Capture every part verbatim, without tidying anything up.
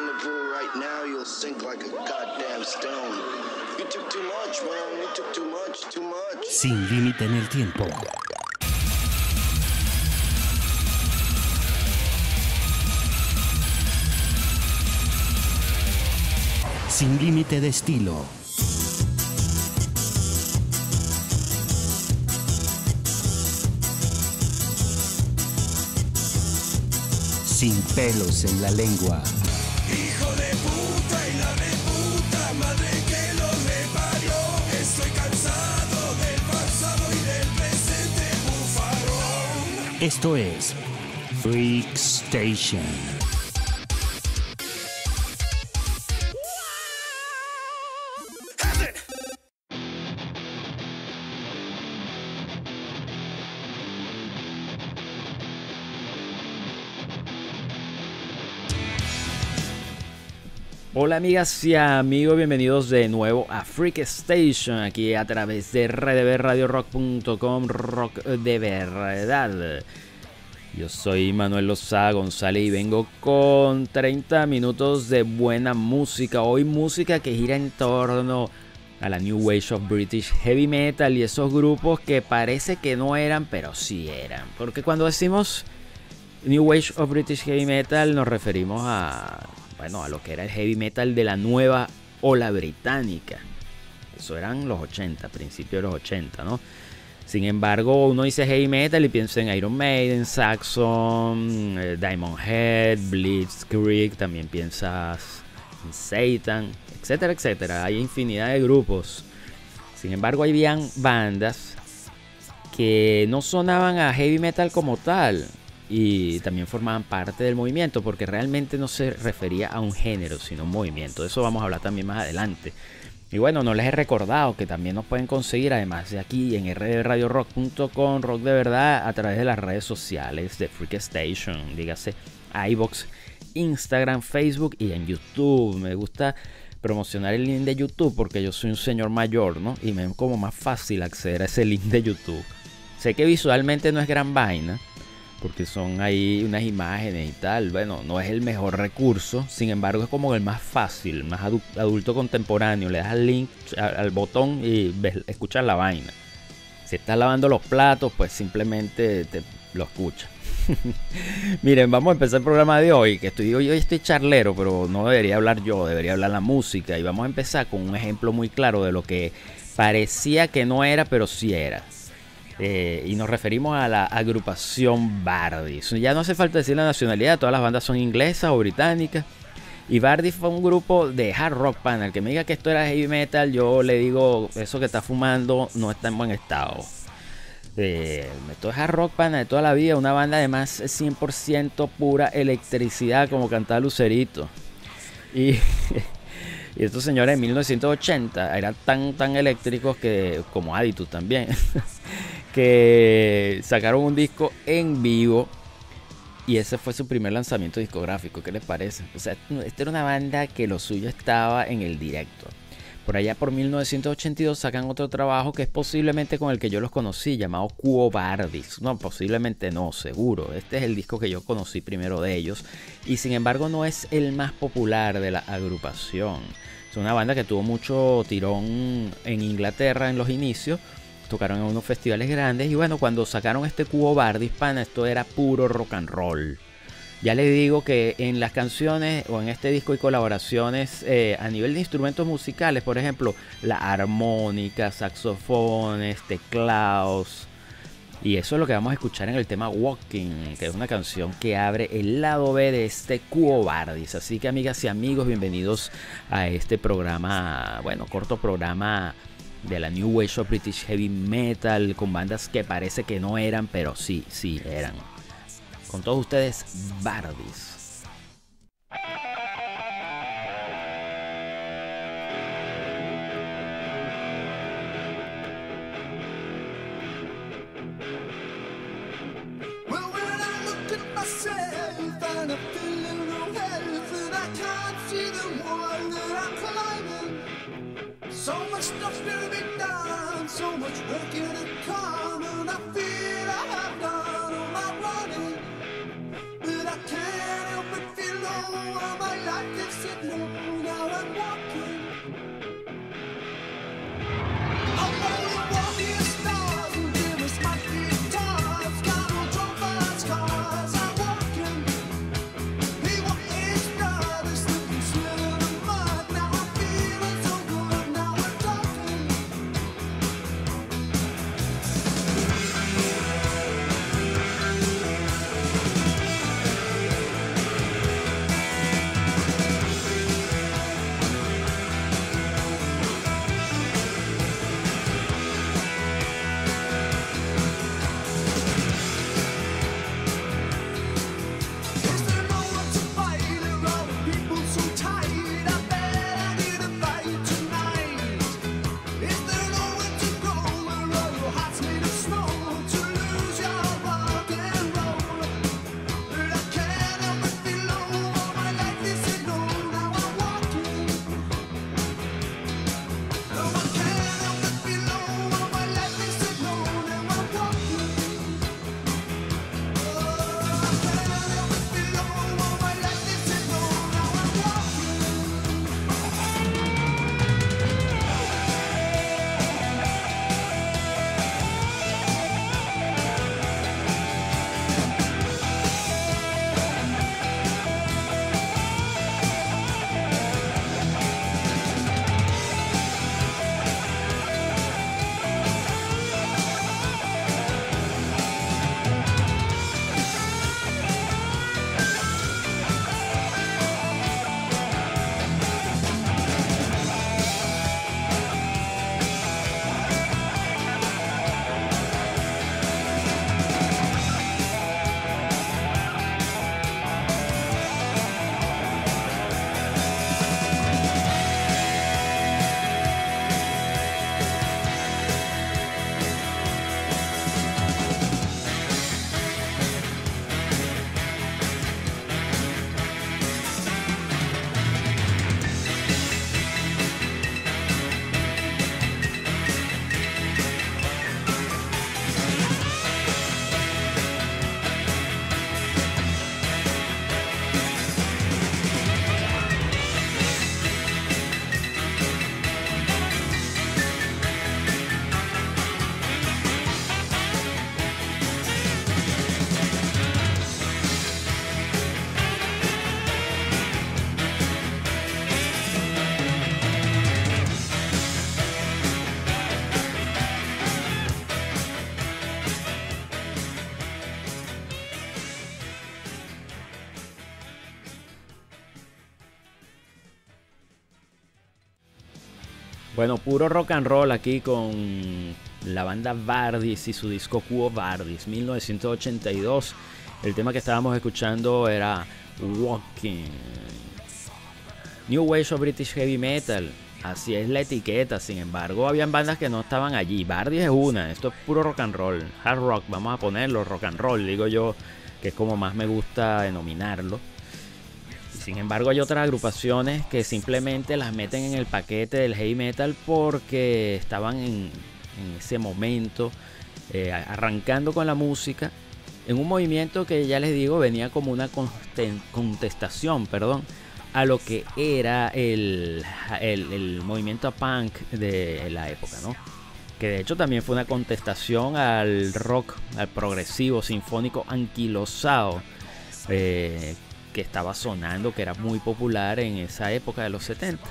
the pool right now, you'll sink like a goddamn stone. You took too much, man. You took too much, too much. Sin límite en el tiempo. Sin límite de estilo. Sin pelos en la lengua. Hijo de puta y la de puta madre que lo reparió. Estoy cansado del pasado y del presente bufarrón. Esto es Freak Station. Hola amigas y amigos, bienvenidos de nuevo a Freak Station, aquí a través de r d b radio rock punto com, rock de verdad. Yo soy Manuel Lozada González y vengo con treinta minutos de buena música. Hoy música que gira en torno a la New Wave of British Heavy Metal y esos grupos que parece que no eran, pero sí eran. Porque cuando decimos New Wave of British Heavy Metal nos referimos a... bueno, a lo que era el heavy metal de la nueva ola británica. Eso eran los ochenta, principios de los ochenta, ¿no? Sin embargo, uno dice heavy metal y piensa en Iron Maiden, Saxon, eh, Diamond Head, Blitzkrieg, también piensas en Satan, etcétera, etcétera. Hay infinidad de grupos. Sin embargo, habían bandas que no sonaban a heavy metal como tal. Y también formaban parte del movimiento, porque realmente no se refería a un género, sino un movimiento. De eso vamos a hablar también más adelante. Y bueno, no les he recordado que también nos pueden conseguir, además de aquí en r d b radio rock punto com, rock de verdad, a través de las redes sociales de Freak Station, dígase iVoox, Instagram, Facebook y en YouTube. Me gusta promocionar el link de YouTube porque yo soy un señor mayor, ¿no? Y me es como más fácil acceder a ese link de YouTube. Sé que visualmente no es gran vaina, porque son ahí unas imágenes y tal. Bueno, no es el mejor recurso, sin embargo es como el más fácil, más adulto contemporáneo. Le das al link, al botón y ves, escuchas la vaina. Si estás lavando los platos, pues simplemente te lo escuchas. Miren, vamos a empezar el programa de hoy, que estoy, hoy estoy charlero, pero no debería hablar yo, debería hablar la música. Y vamos a empezar con un ejemplo muy claro de lo que parecía que no era, pero sí era. Eh, y nos referimos a la agrupación Bardies. Ya no hace falta decir la nacionalidad, todas las bandas son inglesas o británicas. Y Bardies fue un grupo de hard rock pan. El que me diga que esto era heavy metal, yo le digo, eso que está fumando no está en buen estado. Eh, esto es hard rock pan de toda la vida, una banda además cien por ciento pura electricidad, como cantaba Lucerito. Y... Y estos señores en mil novecientos ochenta eran tan, tan eléctricos que, como Aditus también, que sacaron un disco en vivo y ese fue su primer lanzamiento discográfico. ¿Qué les parece? O sea, esta era una banda que lo suyo estaba en el directo. Por allá por mil novecientos ochenta y dos sacan otro trabajo que es posiblemente con el que yo los conocí, llamado Quo Vadis. No, posiblemente no, seguro. Este es el disco que yo conocí primero de ellos. Y sin embargo no es el más popular de la agrupación. Es una banda que tuvo mucho tirón en Inglaterra en los inicios. Tocaron en unos festivales grandes. Y bueno, cuando sacaron este Quo Vadis, pana, esto era puro rock and roll. Ya les digo que en las canciones o en este disco hay colaboraciones eh, a nivel de instrumentos musicales, por ejemplo, la armónica, saxofones, teclados. Y eso es lo que vamos a escuchar en el tema Walking, que es una canción que abre el lado B de este Quo Vadis. Así que amigas y amigos, bienvenidos a este programa, bueno, corto programa de la New Wave of British Heavy Metal, con bandas que parece que no eran, pero sí, sí eran. Con todos ustedes, Bardies. Well, when I look at myself and I'm feeling no health and I can't see the wall that I'm climbing. So much stuff to be done, so much work in a come, and I feel I have done all my running. But I can't help but feel low, my life gets said no, now I'm walking. I'm only walking stars and dim as my guitars. Got no trophies, cars, I'm walking. He what is brother, slipping through the mud. Now I'm feeling so good, now I'm talking. Is there no one to fight? Are all the people so tight? I bet I need a fight tonight. Is there nowhere to go where all your heart's made of snow? To lose your rock and roll. But I can't help but feel low. All my life is a no. Now I'm walking. No, I can't help but feel low. All my life is a no. Now I'm walking. Oh, I can't help but feel low. All my life is a no. Now I'm walking. Bueno, puro rock and roll aquí con la banda Vardis y su disco Quo Vadis, mil novecientos ochenta y dos. El tema que estábamos escuchando era Walking. New Wave of British Heavy Metal, así es la etiqueta. Sin embargo, habían bandas que no estaban allí. Vardis es una, esto es puro rock and roll, hard rock, vamos a ponerlo, rock and roll, digo yo, que es como más me gusta denominarlo. Sin embargo, hay otras agrupaciones que simplemente las meten en el paquete del heavy metal porque estaban en, en ese momento eh, arrancando con la música en un movimiento que, ya les digo, venía como una contestación, perdón, a lo que era el, el, el movimiento punk de la época, ¿no? Que de hecho también fue una contestación al rock, al progresivo sinfónico anquilosado, eh, que estaba sonando, que era muy popular en esa época de los setenta.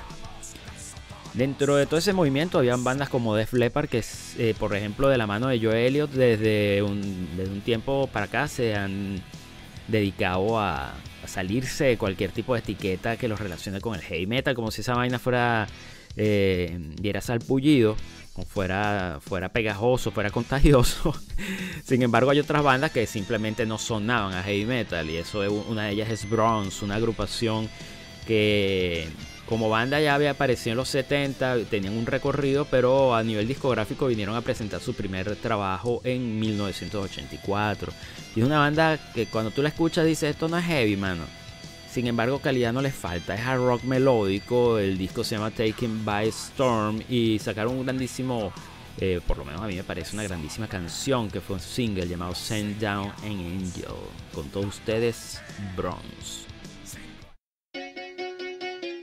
Dentro de todo ese movimiento habían bandas como Def Leppard, que eh, por ejemplo de la mano de Joe Elliott desde un, desde un tiempo para acá se han dedicado a, a salirse de cualquier tipo de etiqueta que los relacione con el heavy metal, como si esa vaina fuera eh, diera salpullido, o fuera, fuera pegajoso, fuera contagioso. Sin embargo, hay otras bandas que simplemente no sonaban a heavy metal, y eso es, una de ellas es Bronze, una agrupación que como banda ya había aparecido en los setenta, tenían un recorrido, pero a nivel discográfico vinieron a presentar su primer trabajo en mil novecientos ochenta y cuatro. Y es una banda que cuando tú la escuchas dices, esto no es heavy, mano. Sin embargo, calidad no les falta, es hard rock melódico. El disco se llama Taken by Storm y sacaron un grandísimo, eh, por lo menos a mí me parece una grandísima canción, que fue un single llamado Send Down an Angel. Con todos ustedes, Bronze.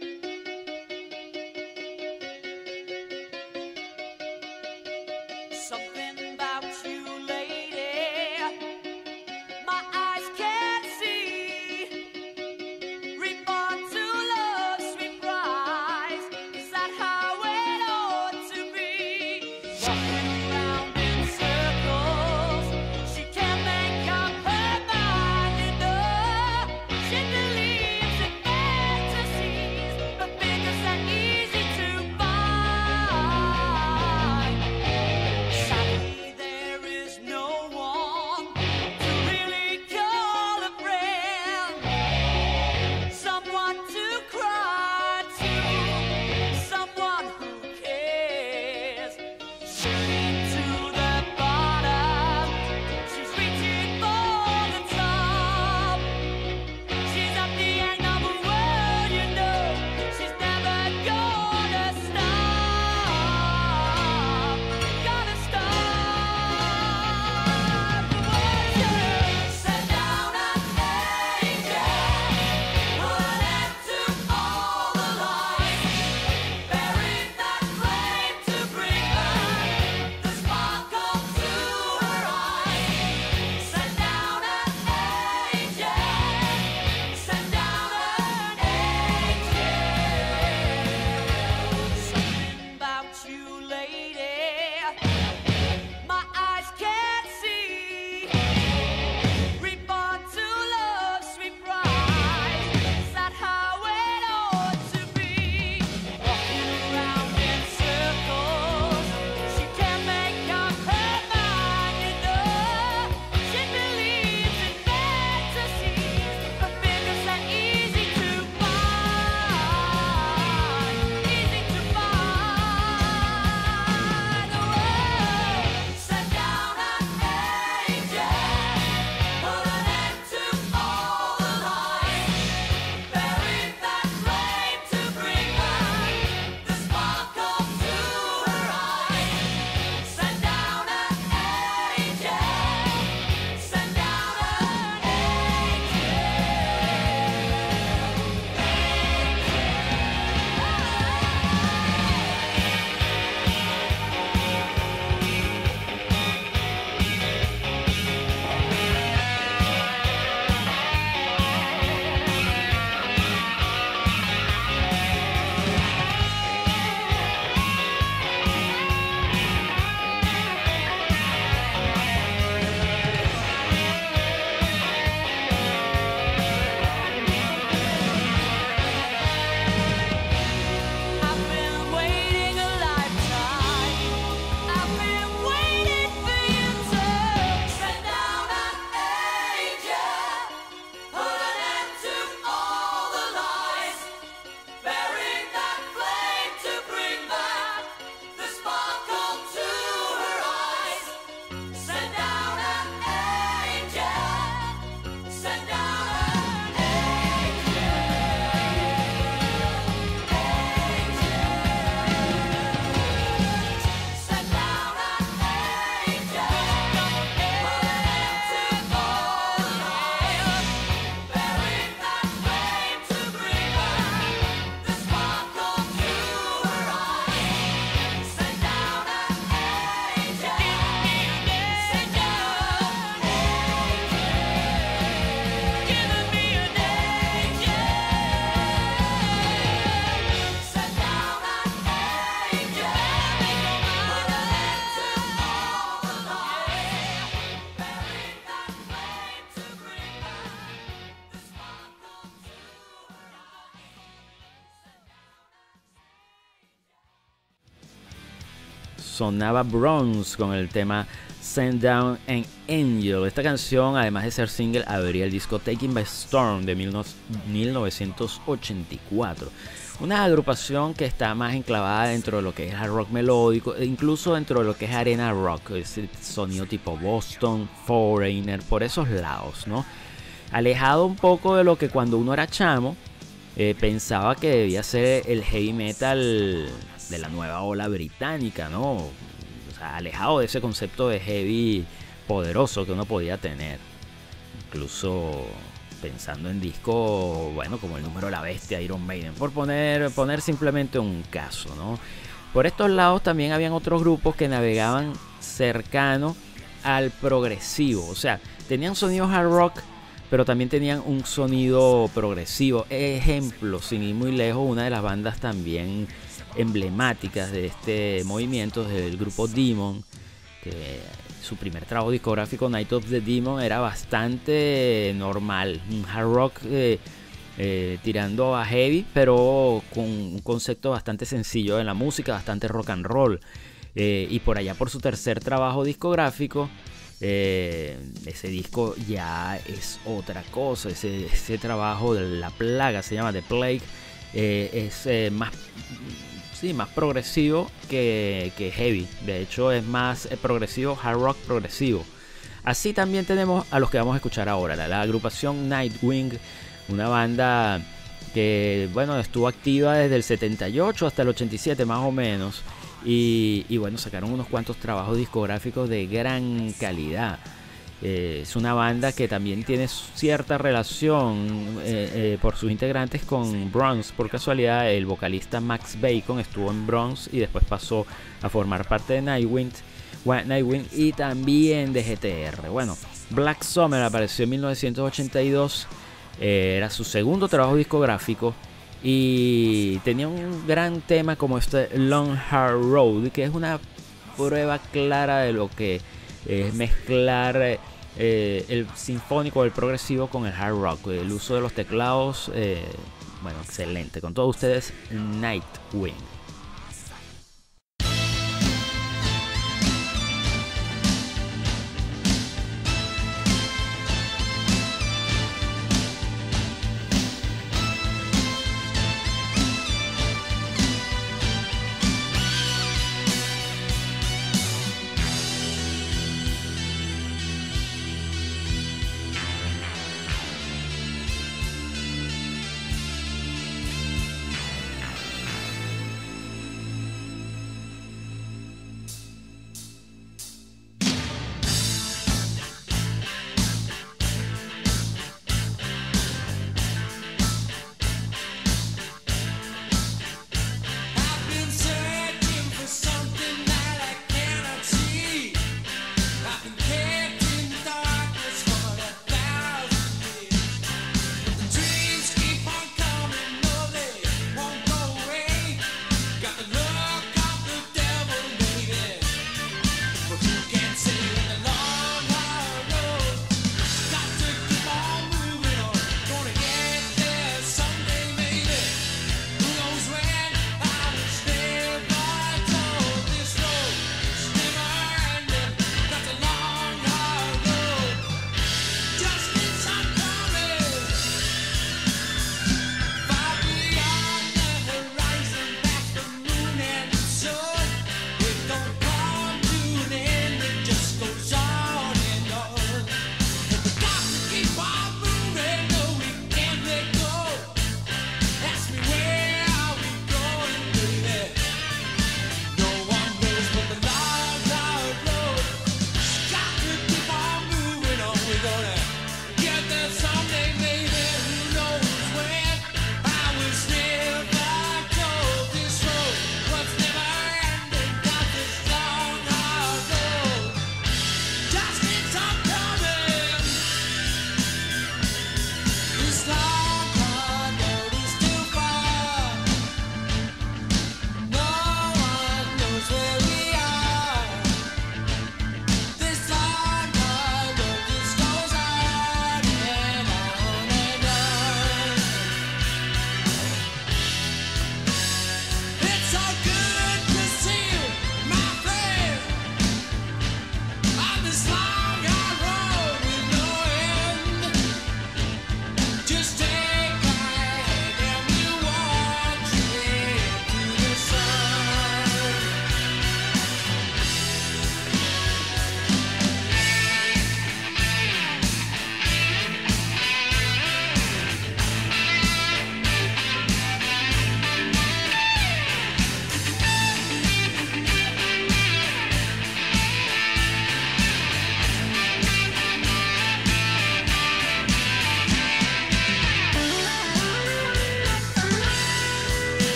sonaba Bronze con el tema Send Down an Angel. Esta canción, además de ser single, abría el disco Taken by Storm de mil novecientos ochenta y cuatro. Una agrupación que está más enclavada dentro de lo que es el rock melódico, e incluso dentro de lo que es arena rock, ese sonido tipo Boston, Foreigner, por esos lados, ¿no? Alejado un poco de lo que cuando uno era chamo eh, pensaba que debía ser el heavy metal de la nueva ola británica, ¿no? O sea, alejado de ese concepto de heavy poderoso que uno podía tener. Incluso pensando en discos, bueno, como el Número de la Bestia, Iron Maiden, por poner, poner simplemente un caso, ¿no? Por estos lados también habían otros grupos que navegaban cercano al progresivo, o sea, tenían sonidos hard rock, pero también tenían un sonido progresivo. Ejemplo, sin ir muy lejos, una de las bandas también emblemáticas de este movimiento, del grupo Demon, que su primer trabajo discográfico, Night of the Demon, era bastante normal, un hard rock eh, eh, tirando a heavy, pero con un concepto bastante sencillo de la música, bastante rock and roll. Eh, y por allá por su tercer trabajo discográfico, eh, ese disco ya es otra cosa. Ese, ese trabajo de La Plaga, se llama The Plague, eh, es eh, más, sí, más progresivo que, que heavy. De hecho es más eh, progresivo, hard rock progresivo. Así también tenemos a los que vamos a escuchar ahora, la, la agrupación Nightwing, una banda que bueno, estuvo activa desde el setenta y ocho hasta el ochenta y siete más o menos. Y, y bueno, sacaron unos cuantos trabajos discográficos de gran calidad. Eh, es una banda que también tiene cierta relación eh, eh, por sus integrantes con Bronze. Por casualidad, el vocalista Max Bacon estuvo en Bronze y después pasó a formar parte de Nightwing, Nightwing y también de G T R. Bueno, Black Summer apareció en mil novecientos ochenta y dos, eh, era su segundo trabajo discográfico. Y tenía un gran tema como este Long Hard Road, que es una prueba clara de lo que es mezclar eh, el sinfónico, el progresivo con el hard rock. El uso de los teclados, eh, bueno, excelente. Con todos ustedes, Nightwing.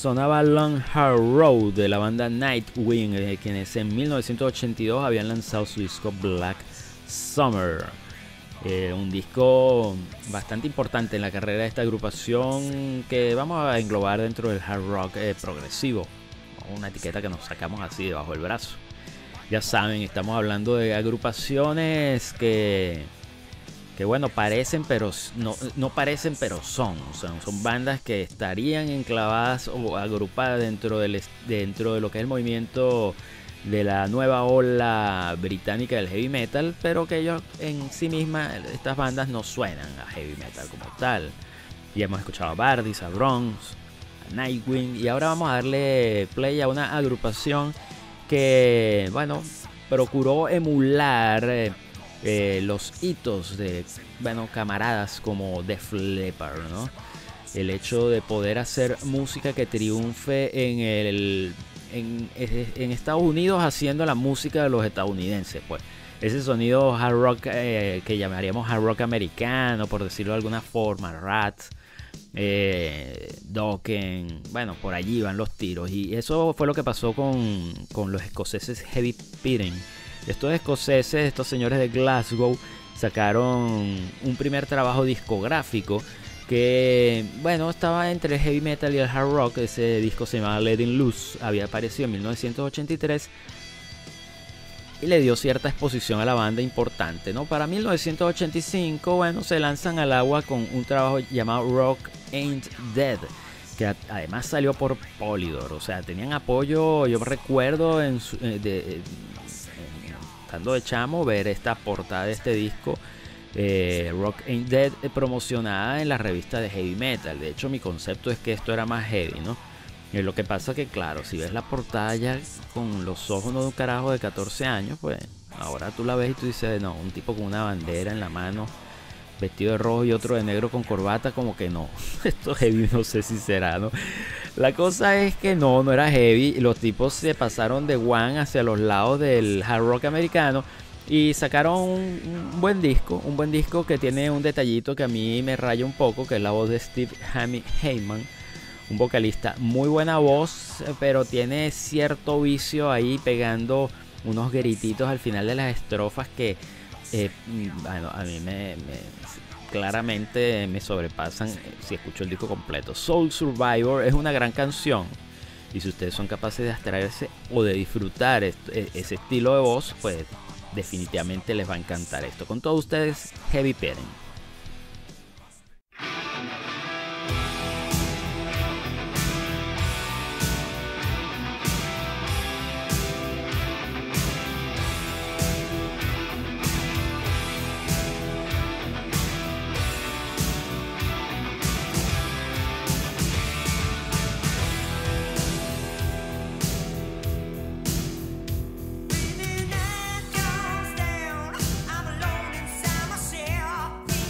sonaba Long Hard Road de la banda Nightwing, eh, quienes en mil novecientos ochenta y dos habían lanzado su disco Black Summer. Eh, un disco bastante importante en la carrera de esta agrupación que vamos a englobar dentro del hard rock eh, progresivo. Una etiqueta que nos sacamos así debajo del brazo. Ya saben, estamos hablando de agrupaciones que... que bueno, parecen pero no, no parecen pero son, o sea, son bandas que estarían enclavadas o agrupadas dentro del dentro de lo que es el movimiento de la nueva ola británica del heavy metal, pero que ellos en sí mismas, estas bandas no suenan a heavy metal como tal. Ya hemos escuchado a Bardis, a Bronx, a Nightwing, y ahora vamos a darle play a una agrupación que, bueno, procuró emular eh, Eh, los hitos de, bueno, camaradas como Def Leppard, ¿no? El hecho de poder hacer música que triunfe en el en, en Estados Unidos haciendo la música de los estadounidenses, pues. Ese sonido hard rock eh, que llamaríamos hard rock americano, por decirlo de alguna forma, Rat, eh, Dokken, bueno, por allí van los tiros. Y eso fue lo que pasó con, con los escoceses Heavy Pitting. Estos escoceses, estos señores de Glasgow, sacaron un primer trabajo discográfico que, bueno, estaba entre el heavy metal y el hard rock. Ese disco se llamaba Letting Loose, había aparecido en mil novecientos ochenta y tres y le dio cierta exposición a la banda importante, ¿no? Para mil novecientos ochenta y cinco, bueno, se lanzan al agua con un trabajo llamado Rock Ain't Dead, que además salió por Polydor. O sea, tenían apoyo, yo recuerdo en su, de, de de chamo ver esta portada de este disco, eh, Rock Ain't Dead, eh, promocionada en la revista de heavy metal. De hecho, mi concepto es que esto era más heavy, ¿no? Y lo que pasa que, claro, si ves la portada ya con los ojos de un carajo de catorce años, pues ahora tú la ves y tú dices, no, un tipo con una bandera en la mano, vestido de rojo y otro de negro con corbata, como que no, esto es heavy, no sé si será, ¿no? La cosa es que no, no era heavy. Los tipos se pasaron de One hacia los lados del hard rock americano y sacaron un, un buen disco, un buen disco que tiene un detallito que a mí me raya un poco, que es la voz de Steve Heyman, un vocalista, muy buena voz, pero tiene cierto vicio ahí pegando unos grititos al final de las estrofas que, eh, bueno, a mí me... me claramente me sobrepasan si escucho el disco completo. Soul Survivor es una gran canción y si ustedes son capaces de abstraerse o de disfrutar este, ese estilo de voz, pues definitivamente les va a encantar esto. Con todos ustedes, Heavy Pitting. Down, I'm alone inside myself.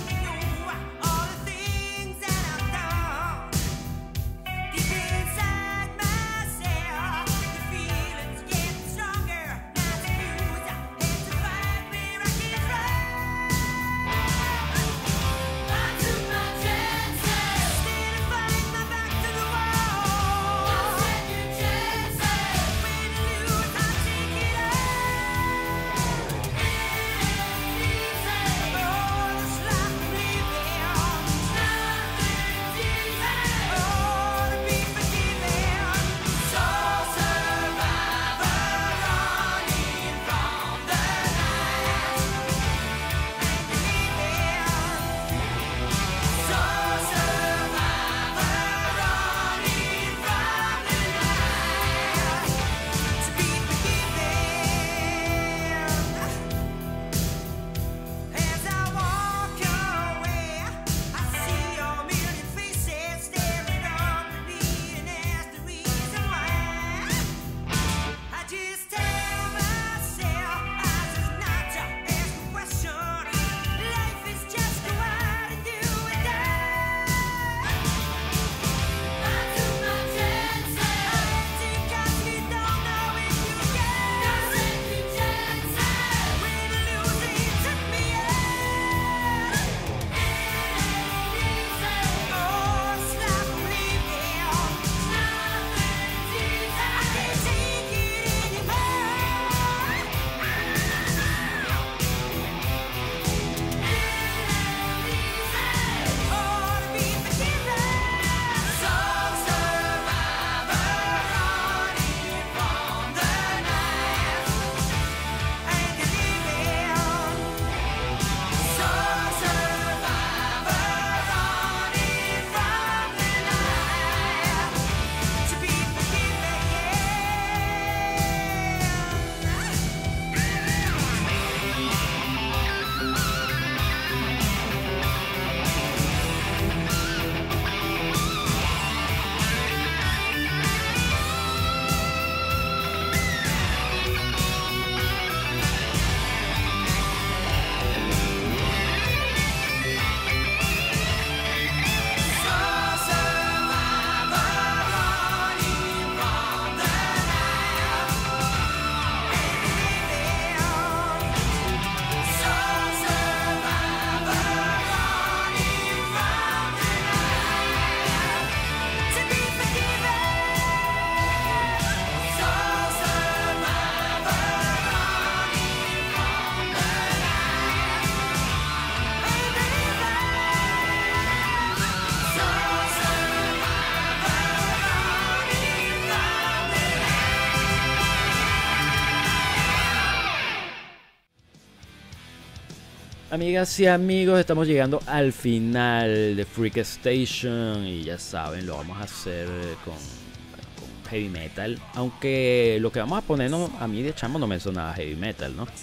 Amigas y amigos, estamos llegando al final de Freak Station y ya saben, lo vamos a hacer con, con heavy metal. Aunque lo que vamos a ponernos, a mí de chamo no me sonaba heavy metal, ¿no?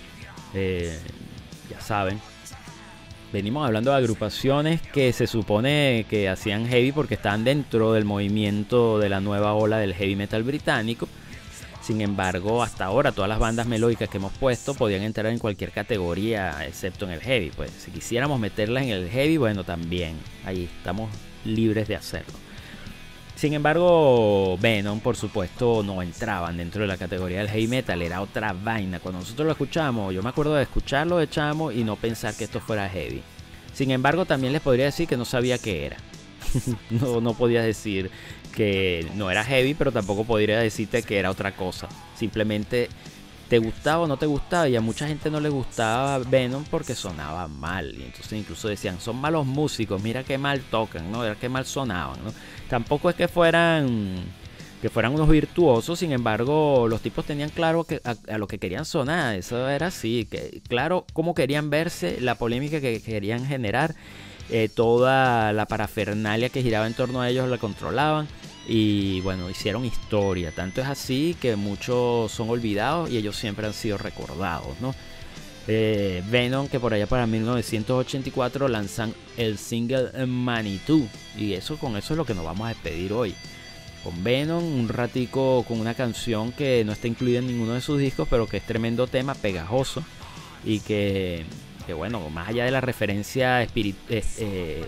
Eh, ya saben, venimos hablando de agrupaciones que se supone que hacían heavy porque estaban dentro del movimiento de la nueva ola del heavy metal británico. Sin embargo, hasta ahora todas las bandas melódicas que hemos puesto podían entrar en cualquier categoría excepto en el heavy. Pues si quisiéramos meterlas en el heavy, bueno, también ahí estamos libres de hacerlo. Sin embargo, Venom, por supuesto, no entraban dentro de la categoría del heavy metal, era otra vaina. Cuando nosotros lo escuchamos, yo me acuerdo de escucharlo de chamo y no pensar que esto fuera heavy. Sin embargo, también les podría decir que no sabía qué era. no, no podía decir que no era heavy, pero tampoco podría decirte que era otra cosa. Simplemente te gustaba o no te gustaba, y a mucha gente no le gustaba Venom porque sonaba mal. Y entonces incluso decían, son malos músicos, mira qué mal tocan, ¿no? Mira qué mal sonaban, ¿no? Tampoco es que fueran que fueran unos virtuosos, sin embargo, los tipos tenían claro que a, a lo que querían sonar. Eso era así, que claro cómo querían verse, la polémica que querían generar. Eh, toda la parafernalia que giraba en torno a ellos la controlaban y bueno, hicieron historia. Tanto es así que muchos son olvidados y ellos siempre han sido recordados, ¿no? eh, Venom, que por allá para mil novecientos ochenta y cuatro lanzan el single Manitou, y eso, con eso es lo que nos vamos a despedir hoy, con Venom, un ratico con una canción que no está incluida en ninguno de sus discos, pero que es tremendo tema, pegajoso, y que que bueno, más allá de la referencia espirit- eh, eh,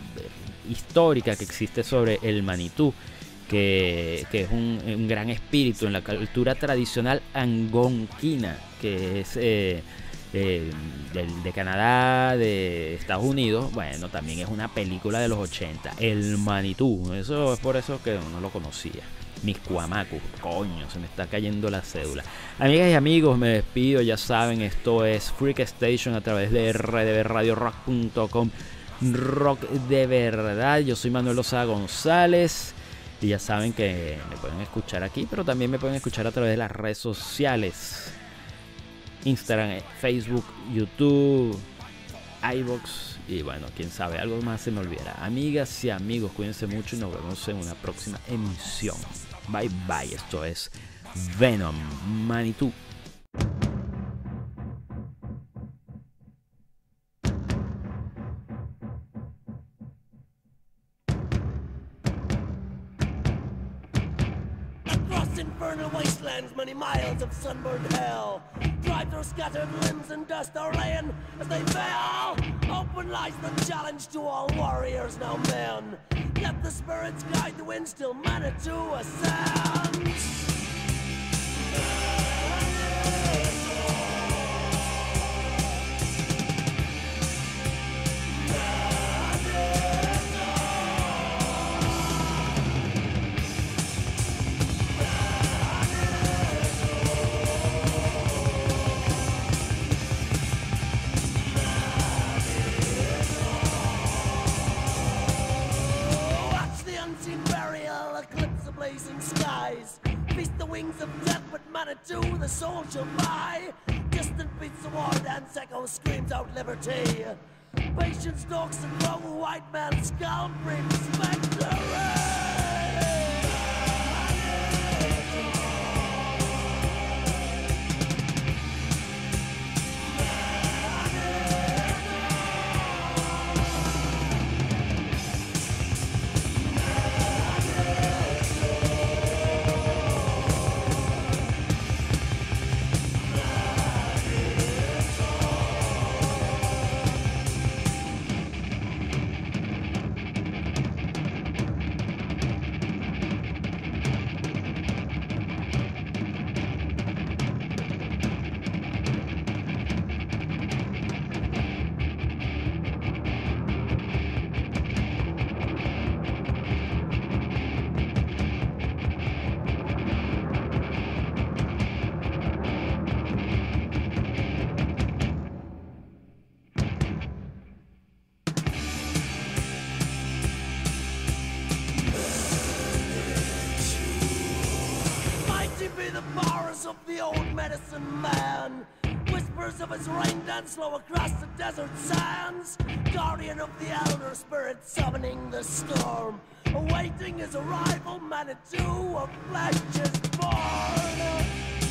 histórica que existe sobre el Manitou, que, que es un, un gran espíritu en la cultura tradicional algonquina, que es eh, eh, de, de Canadá, de Estados Unidos. Bueno, también es una película de los ochenta, el Manitou. Eso es por eso que no lo conocía. Mis cuamacos, coño, se me está cayendo la cédula. Amigas y amigos, me despido, ya saben, esto es Freak Station a través de r d b radio rock punto com, rock de verdad. Yo soy Manuel Lozada González y ya saben que me pueden escuchar aquí, pero también me pueden escuchar a través de las redes sociales: Instagram, Facebook, YouTube, iVoox. Y bueno, quién sabe, algo más se me olvidará. Amigas y amigos, cuídense mucho y nos vemos en una próxima emisión. Bye bye, esto es Venom, Manitou. Across infernal wastelands, many miles of sunburned hell, drive their scattered limbs and dust are laying as they fail. Open lies the challenge to all warriors, now men. Let the spirits guide the wind, still Manitou ascends. Blazing skies, feast the wings of death, but Manitou the soul shall buy. Distant beats the war dance, echo screams out liberty. Patience stalks and grow, white man's skull brings victory. Of the old medicine man, whisper whispers of his rain dance flow across the desert sands. Guardian of the elder spirit summoning the storm. Awaiting his arrival, Manitou of flesh is born.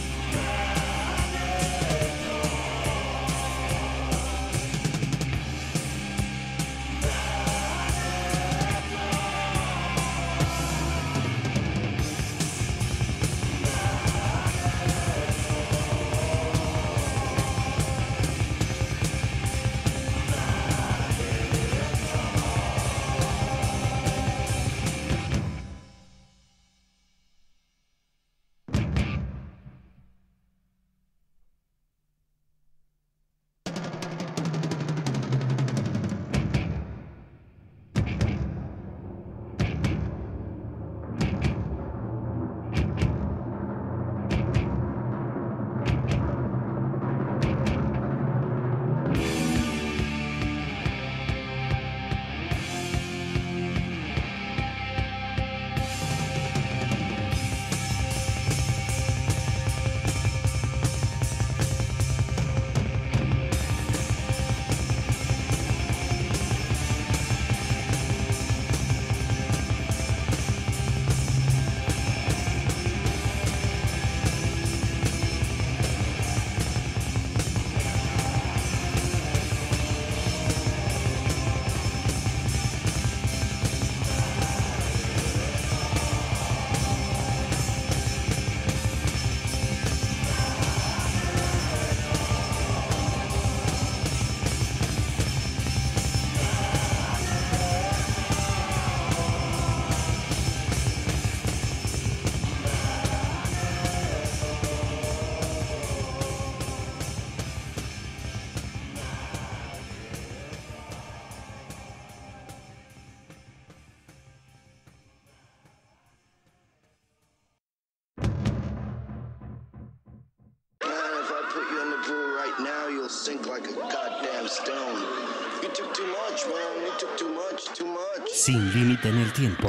Now you'll sink like a goddamn stone. You took too much, man. You took too much, too much. Sin límite en el tiempo.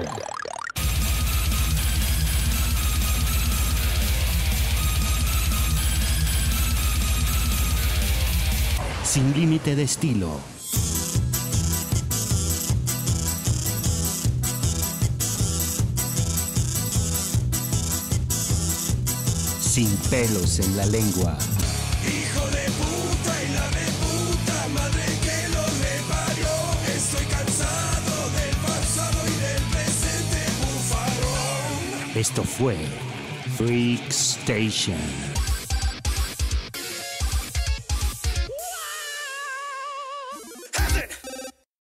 Sin límite de estilo. Sin pelos en la lengua. Hijo de puta y la de puta madre que lo reparió. Estoy cansado del pasado y del presente bufarrón. Esto fue Freak Station.